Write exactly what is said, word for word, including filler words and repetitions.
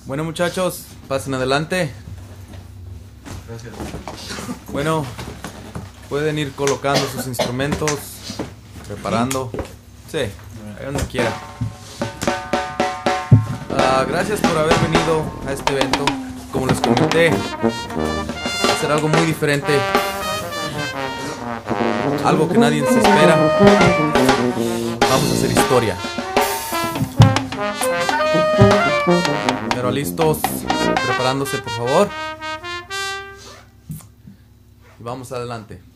Bueno, muchachos, pasen adelante. Gracias. Bueno, pueden ir colocando sus instrumentos, preparando. Sí, ahí donde quiera. Uh, gracias por haber venido a este evento. Como les comenté, va a ser algo muy diferente. Algo que nadie se espera. Vamos a hacer historia. Pero listos, preparándose por favor. Y vamos adelante.